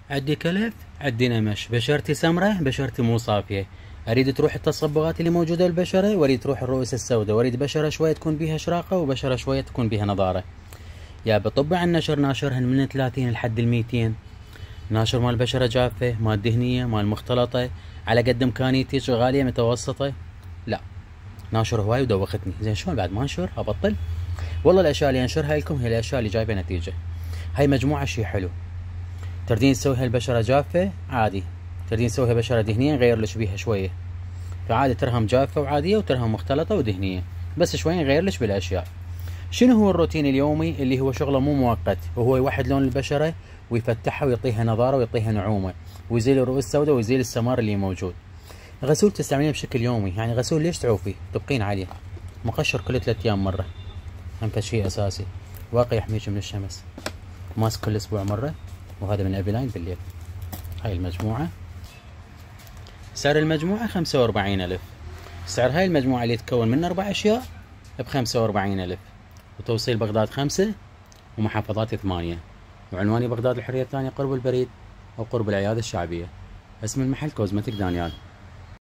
عندي كلف، عندي نمش، بشرتي سمرة، بشرتي مو صافية، اريد تروح التصبغات اللي موجودة بالبشرة، واريد تروح الرؤوس السوداء، واريد بشرة شوية تكون بيها اشراقة وبشرة شوية تكون بيها نضارة. يا بطبع عن نشر، ناشرهن من 30 لحد 200. ناشر مال بشرة جافة، مال دهنية، مال مختلطة، على قد امكانيتي، غالية متوسطة. لا، ناشر هواي ودوختني. زين شلون بعد ما انشر ابطل؟ والله الاشياء اللي انشرها لكم هي الاشياء اللي جايبه نتيجة. هاي مجموعة شي حلو. تردين تسويها البشرة جافة عادي، تردين تسويها بشرة دهنية نغير لك بيها شوية، فعادي ترهم جافة وعادية وترهم مختلطة ودهنية، بس شوي نغير لك بالاشياء. شنو هو الروتين اليومي اللي هو شغله مو مؤقت، وهو يوحد لون البشرة ويفتحها ويعطيها نضارة ويعطيها نعومة ويزيل الرؤوس السوداء ويزيل السمار اللي موجود. غسول تستعملينه بشكل يومي، يعني غسول ليش تعوفي تبقين عليه؟ مقشر كل 3 ايام مرة، هم شيء اساسي، واقي يحميك من الشمس. ماسك كل اسبوع مرة، وهذا من ابيلاين بالليل. هاي المجموعة، سعر المجموعة 45,000. سعر هاي المجموعة اللي تتكون من 4 اشياء ب45,000، وتوصيل بغداد 5 ومحافظات 8، وعنواني بغداد الحرية الثانية قرب البريد أو قرب العيادة الشعبية. اسم المحل كوزمتيك دانيال.